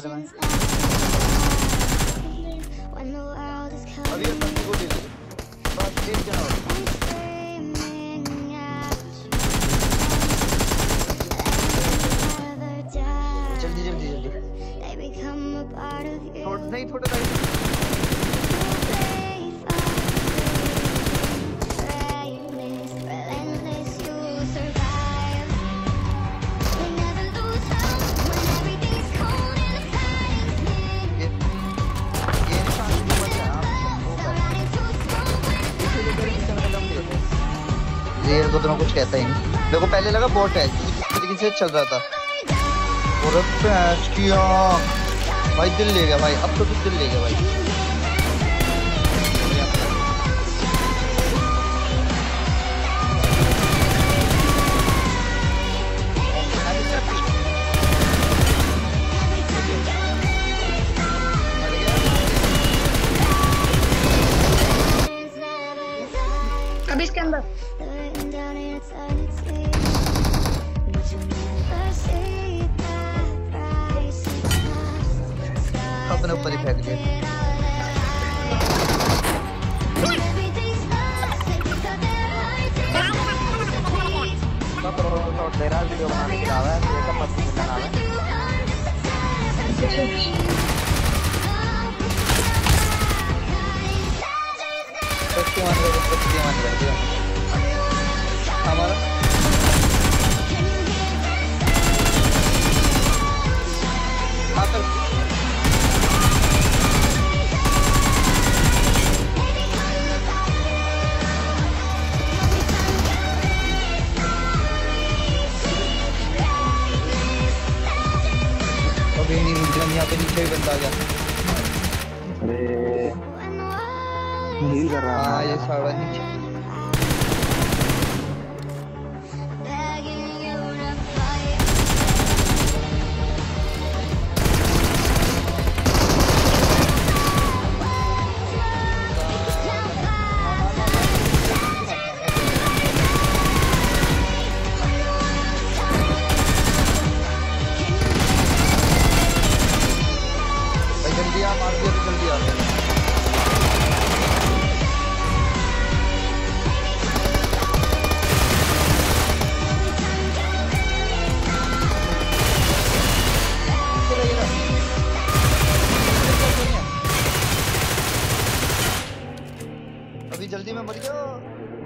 रहा मैं। अभी ये बंदी को ले लो। बस एक जना और। जल्दी जल्दी जल्दी। नहीं थोड़ा राइट। ये तो तुम्हें कुछ कहता ही नहीं। मेरे को पहले लगा बोट है, इस तरीके से चल रहा था। और भाई दिल ले गया भाई, अब तो कुछ दिल ले गया भाई। अभी इसके अंदर अपने ऊपर ही फेंक दिया। तेरा वीडियो बनाने की आवा है, ये सब मत बनाना है। हमारा यहाँ पे नीचे भी बंदा आ गया। अरे हील कर रहा है। हाँ ये सारा नीचे। मार दिया तो जल्दी आ गया। अभी जल्दी में मर गया।